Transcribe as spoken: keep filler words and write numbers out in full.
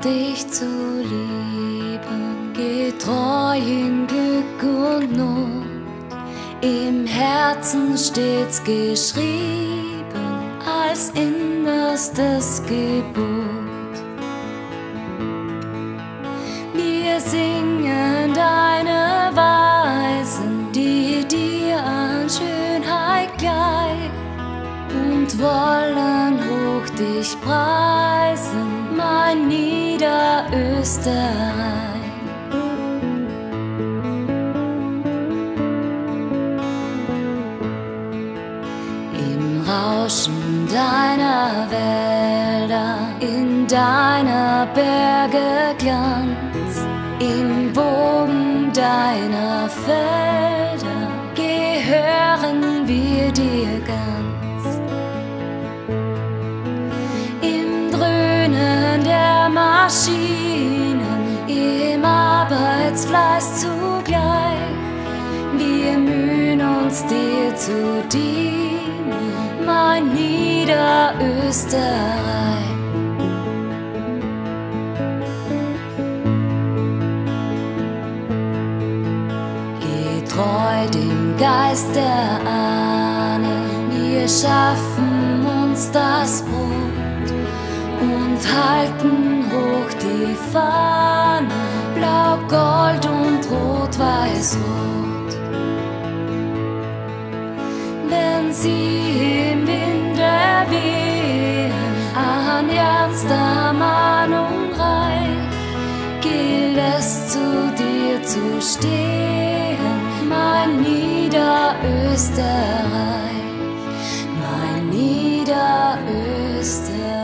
dich zu lieben, getreu in Glück und Not, im Herzen stets geschrieben, als innerstes Gebot. Wir singen deine Weisen, die dir an Schönheit gleich, und wollen hoch dich preisen, mein Niederösterreich. Im Rauschen deiner Wälder, in deiner Berge Glanz, im Wogen deiner Felder gehören wir dir ganz. Im Dröhnen der Maschinen, im Arbeitsfleiß zugleich, wir mühen uns dir zu dienen, mein Niederösterreich. Getreu dem Geist der Ahnen, wir schaffen uns das Brot und halten hoch die Fahne, blau, gold und rot-weiß-rot. Wenn sie im Winde wehen, an ernster Mahnung reich, gilt es zu dir zu stehen, mein Niederösterreich, mein Niederösterreich.